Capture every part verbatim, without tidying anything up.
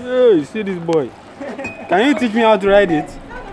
Hey, see this boy. Can you teach me how to ride it?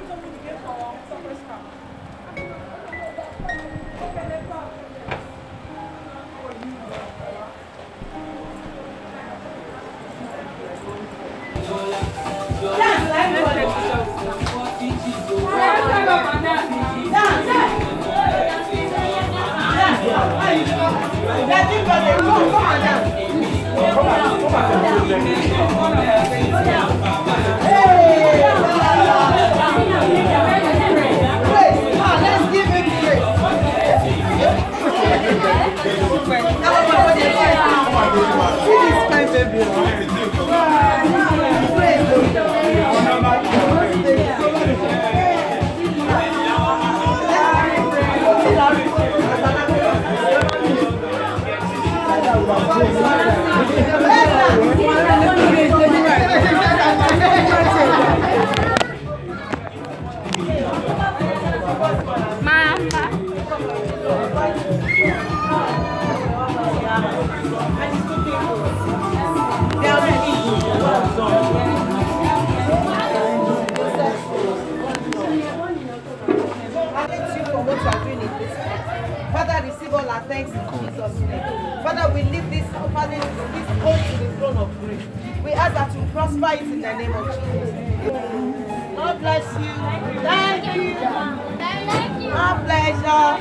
Father, receive all our thanks in Jesus' name. Father, we lift this, Father, this hope to the throne of grace. We ask that you prosper it in the name of Jesus. God bless you. Thank you. Thank you. Our pleasure.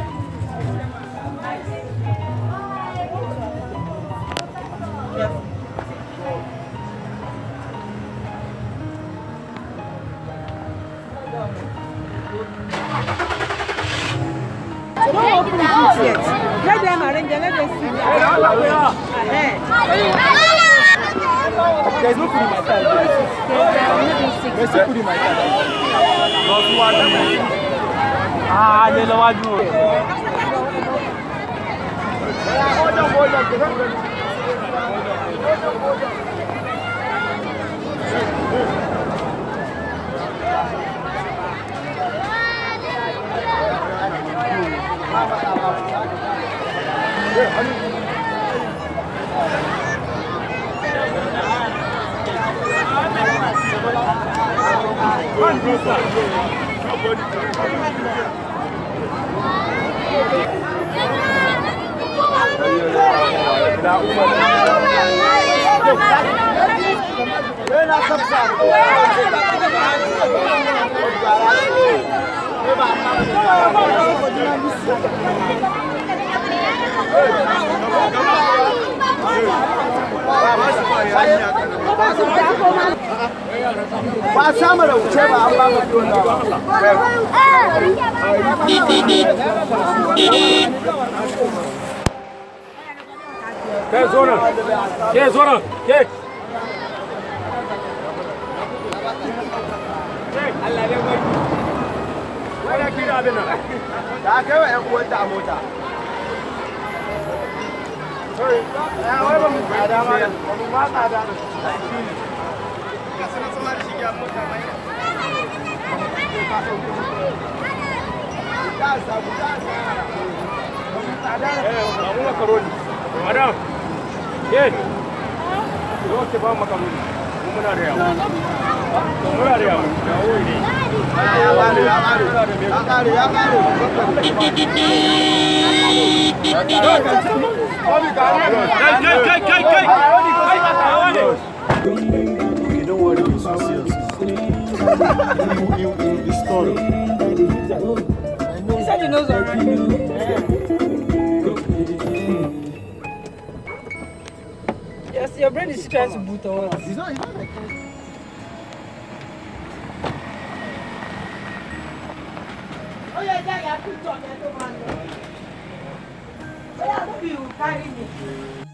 Don't open it yet. Let them arrange and let them see. There's no food in my time. There's no food in my time. Not one. Ah, they know what to do. Hold on, hold on. Passamos o cheva a baba do nada. Que zona? Que zona? Que? Allah ne mai. Wala kira bin nan. Da kai wa yan uwan ta mota. Sorry. Ya wai ba mu da ma. Ba mu ma da da. Madam, yes. Yo ke ba makaroni. Muna da yawa. Muna da yawa. Yawo ne. Ya kare, ya kare. Ya kare, ya kare. Kai kai kai kai. You don't worry, it's so serious. You you story. He said he knows already. Yes, your brain is trying to boot or what? It's not, it's not like that. Oh yeah, yeah, yeah, put on that man. Oh yeah, maybe you carry me.